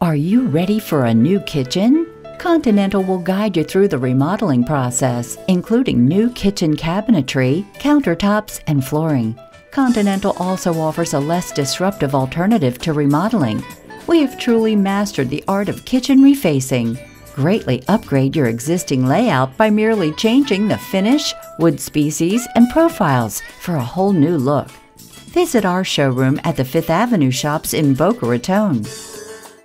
Are you ready for a new kitchen? Continental will guide you through the remodeling process, including new kitchen cabinetry, countertops, and flooring. Continental also offers a less disruptive alternative to remodeling. We have truly mastered the art of kitchen refacing. Greatly upgrade your existing layout by merely changing the finish, wood species, and profiles for a whole new look. Visit our showroom at the Fifth Avenue Shops in Boca Raton.